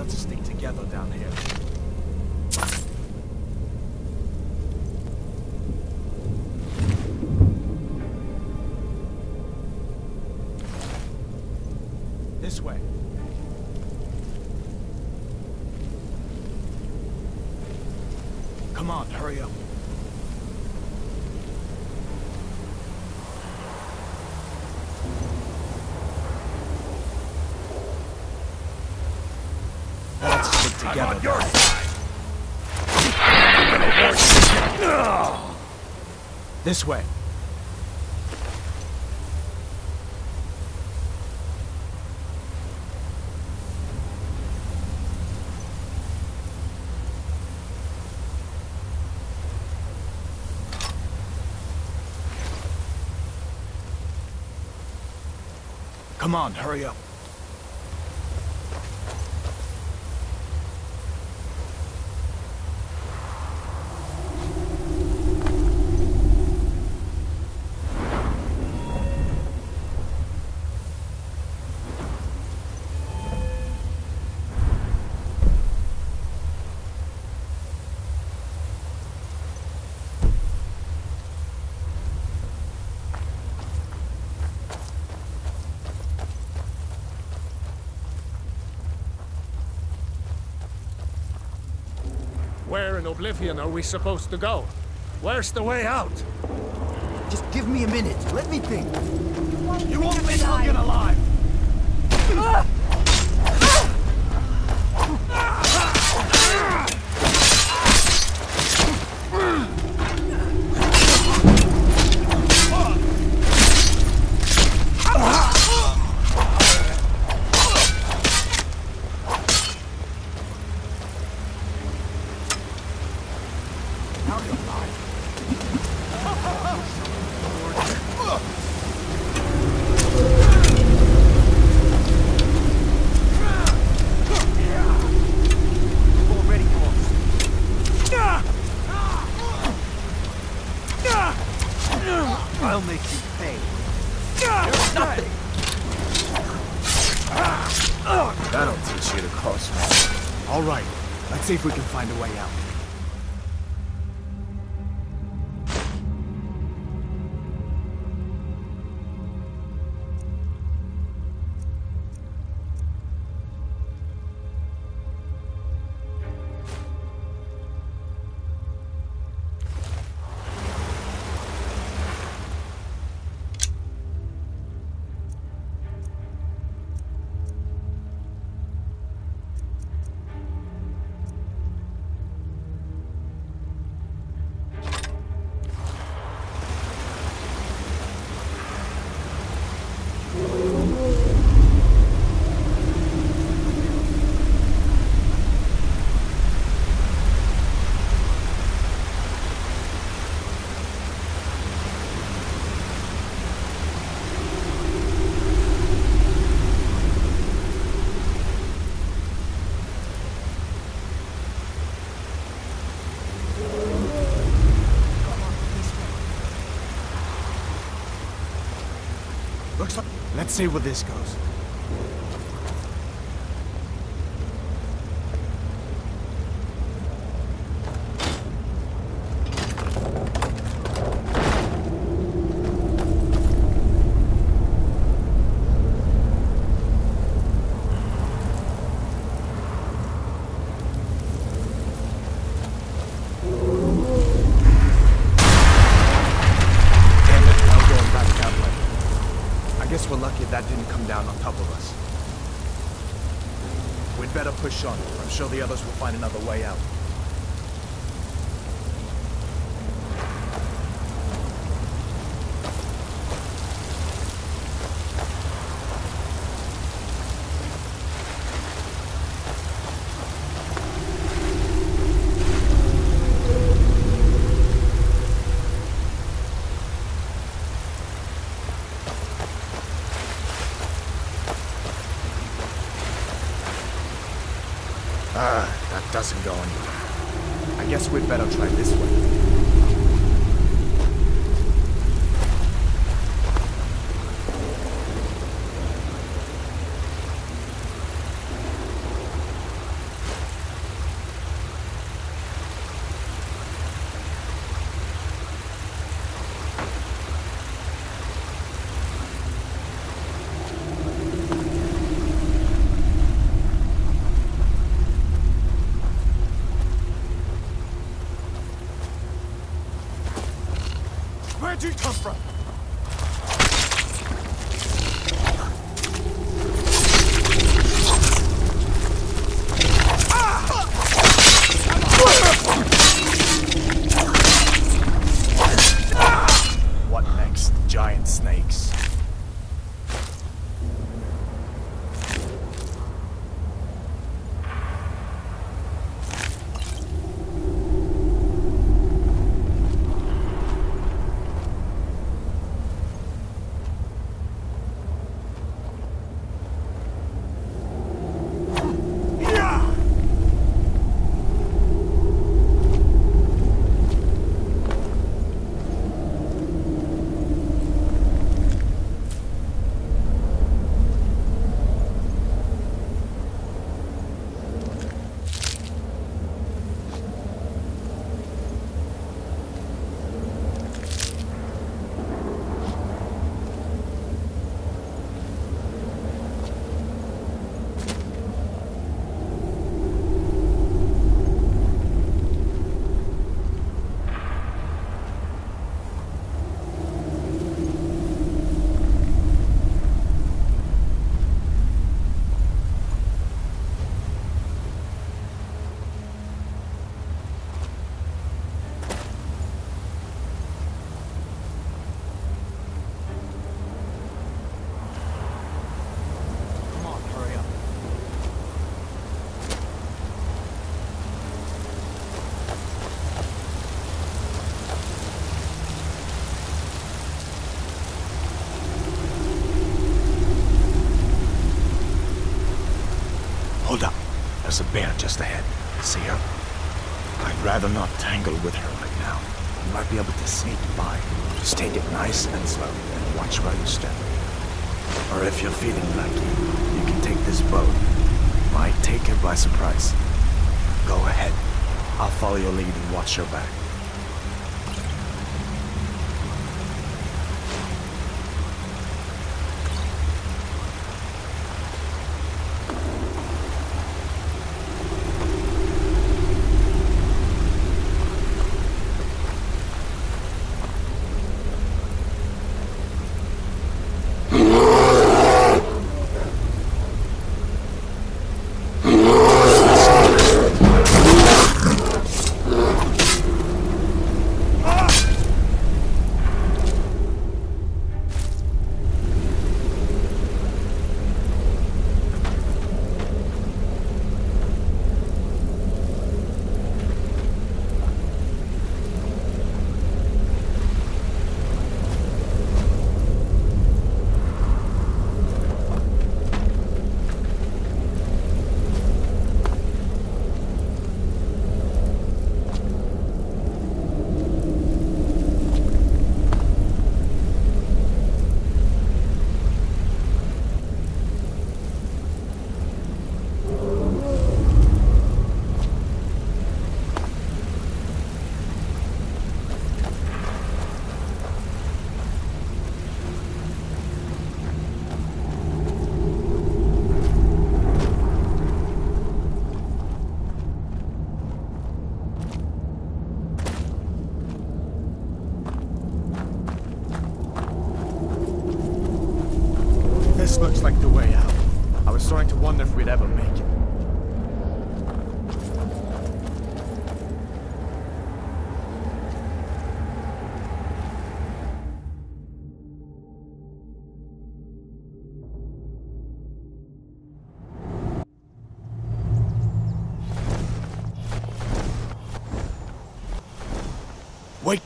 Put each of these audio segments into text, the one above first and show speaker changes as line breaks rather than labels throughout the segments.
better to stick together down here. This way. Come on, hurry up. Let's stick together. I'm on your side. This way. Come on, hurry up.
Where in Oblivion are we supposed to go? Where's the way out?
Just give me a minute. Let me think.
You won't be hung alive!
I'll make you pay.
That'll teach you to cross me. All right, let's see if we can find a way out. Looks like... Let's see where this goes. We're lucky that didn't come down on top of us. We'd better push on. I'm sure the others will find another way out. That doesn't go anywhere. I guess we'd better try this way. Where'd you come from? What next? Giant snakes. Hold up. There's a bear just ahead. See her? I'd rather not tangle with her right now. You might be able to sneak by. Just take it nice and slow and watch where you step. Or if you're feeling lucky, you can take this boat. Might take her by surprise. Go ahead. I'll follow your lead and watch your back. This looks like the way out. I was starting to wonder if we'd ever make it. Wait!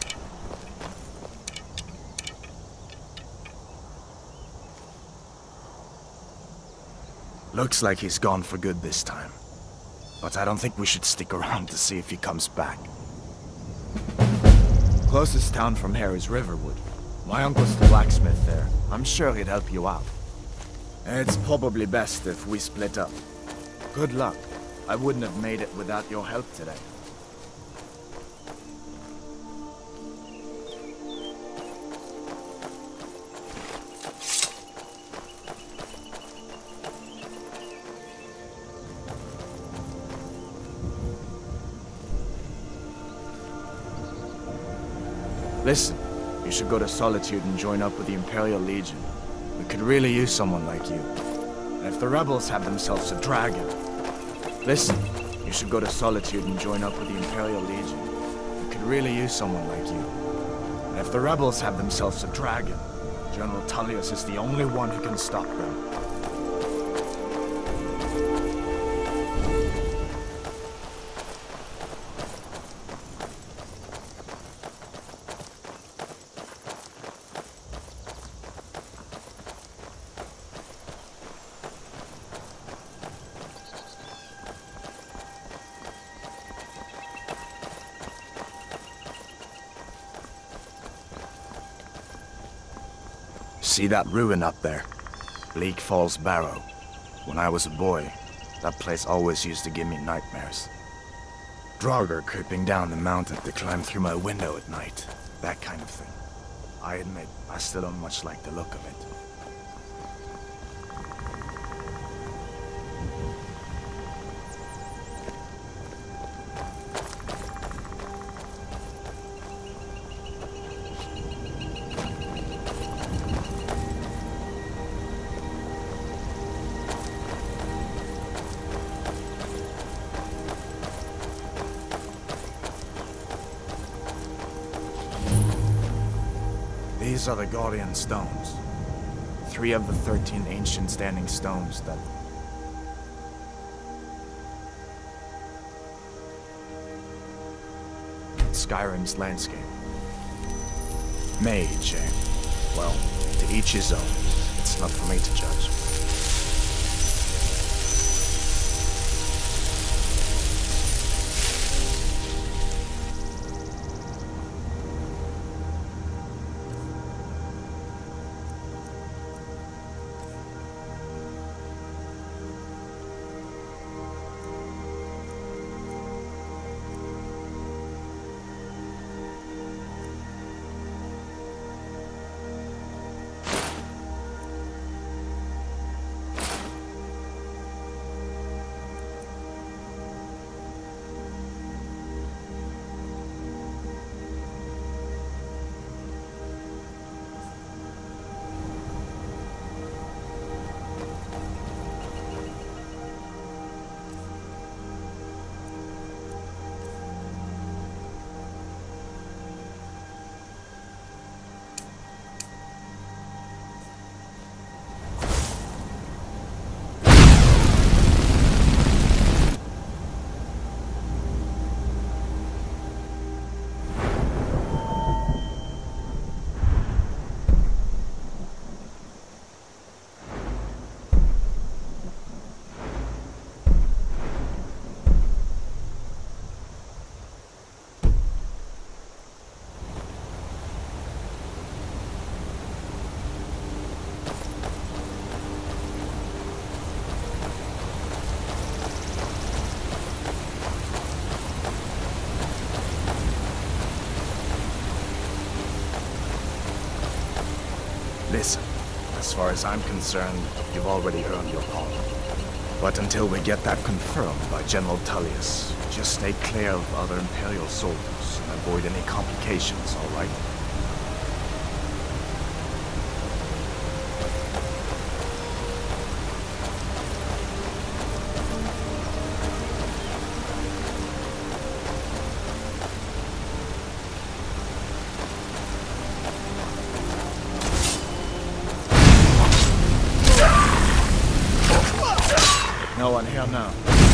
Looks like he's gone for good this time. But I don't think we should stick around to see if he comes back. Closest town from here is Riverwood. My uncle's the blacksmith there. I'm sure he'd help you out. It's probably best if we split up. Good luck. I wouldn't have made it without your help today. Listen, You should go to Solitude and join up with the Imperial Legion. We could really use someone like you. And if the rebels have themselves a dragon... Listen, you should go to Solitude and join up with the Imperial Legion. We could really use someone like you. And if the rebels have themselves a dragon, General Tullius is the only one who can stop them. See that ruin up there? Bleak Falls Barrow. When I was a boy, that place always used to give me nightmares. Draugr creeping down the mountain to climb through my window at night. That kind of thing. I admit, I still don't much like the look of it. These are the Guardian Stones. 3 of the 13 ancient standing stones that... Skyrim's landscape. Mage, eh? Well, to each his own. It's not for me to judge. Listen, as far as I'm concerned, you've already earned your pardon. But until we get that confirmed by General Tullius, just stay clear of other Imperial soldiers and avoid any complications, all right? No one here now.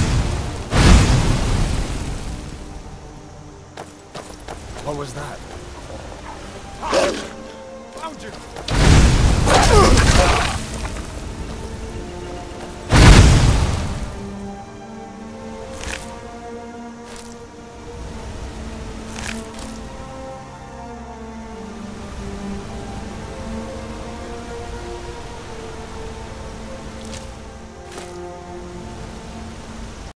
What was that?
Found you!